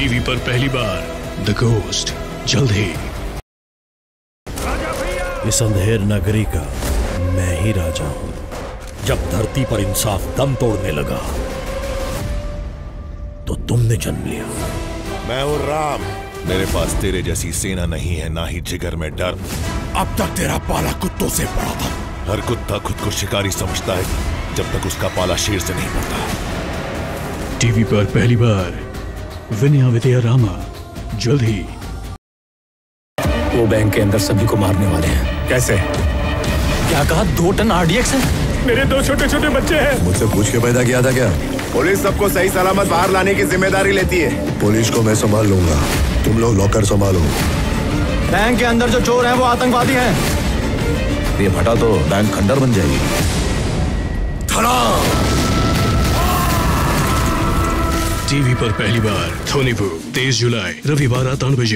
TV पर पहली बार the ghost जल्द ही। इस अंधेर नगरी का मैं ही राजा हूं। जब धरती पर इंसाफ दम तोड़ने लगा तो तुमने जन्म लिया। मैं हूं राम। मेरे पास तेरे जैसी सेना नहीं है, ना ही जिगर में डर। अब तक तेरा पाला कुत्तों से पड़ा था। हर कुत्ता खुद को शिकारी समझता है जब तक उसका पाला शेर से नहीं पड़ता। टीवी पर पहली बार विनया विजया रामा जल्द ही। वो बैंक के अंदर सभी को मारने वाले हैं। कैसे? क्या कहा? 2 टन RDX है? मेरे 2 छोटे छोटे बच्चे हैं। मुझसे पूछ के पैदा किया था क्या? पुलिस सबको सही सलामत बाहर लाने की जिम्मेदारी लेती है। पुलिस को मैं संभाल लूंगा, तुम लोग लॉकर संभालो। बैंक के अंदर जो चोर हैं वो आतंकवादी हैं। ये फटा तो बैंक खंडर बन जाएगी। टीवी पर पहली बार थोनीपुर 23 जुलाई रविवार 8 बजे।